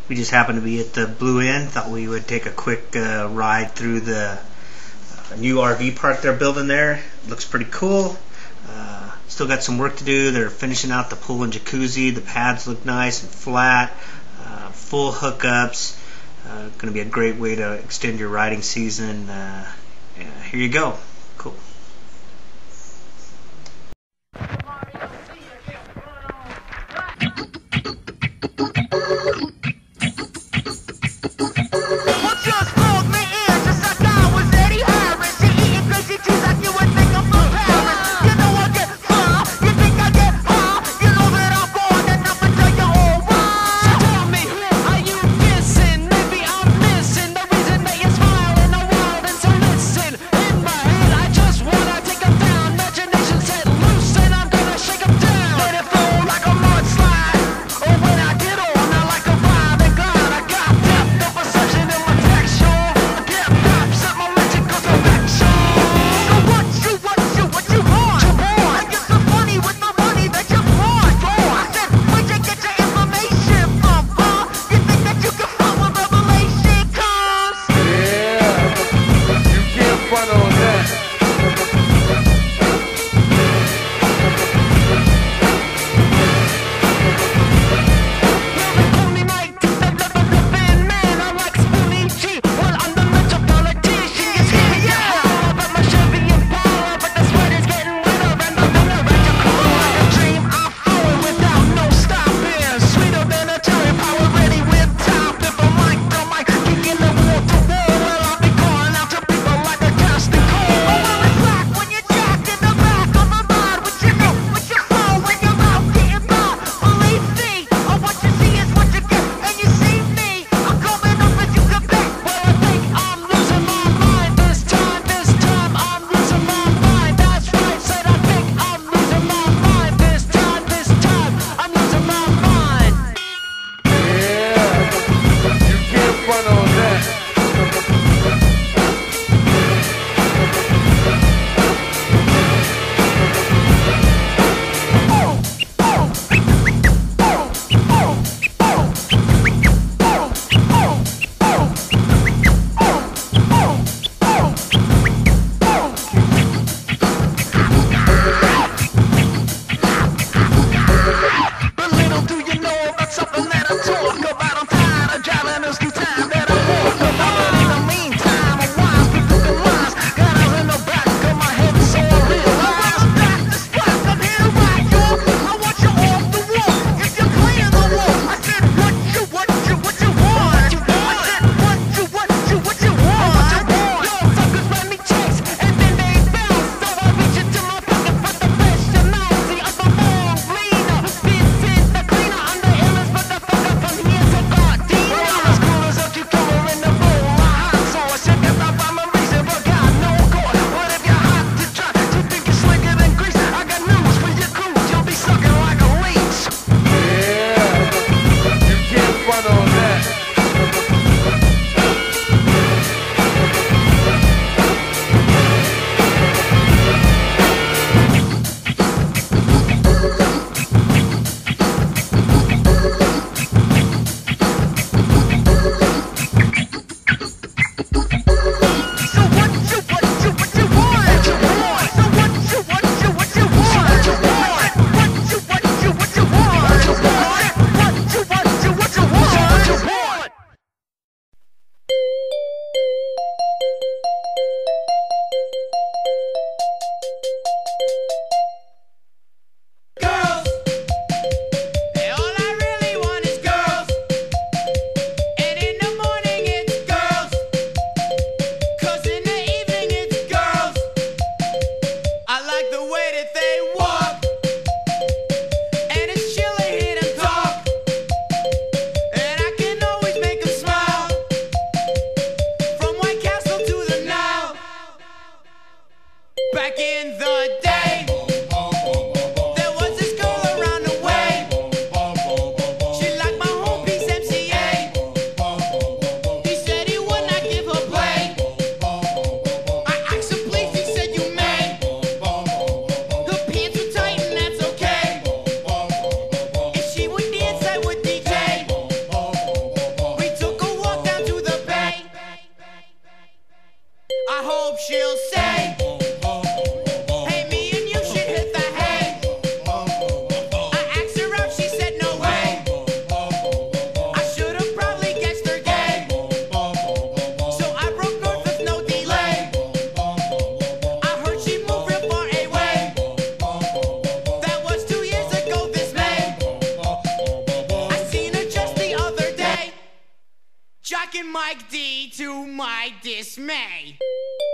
We just happened to be at the Blu Inn. Thought we would take a quick ride through the new RV park they're building there. Looks pretty cool. Still got some work to do. They're finishing out the pool and jacuzzi. The pads look nice and flat. Full hookups. Going to be a great way to extend your riding season. Here you go. Cool. Mike D to my dismay.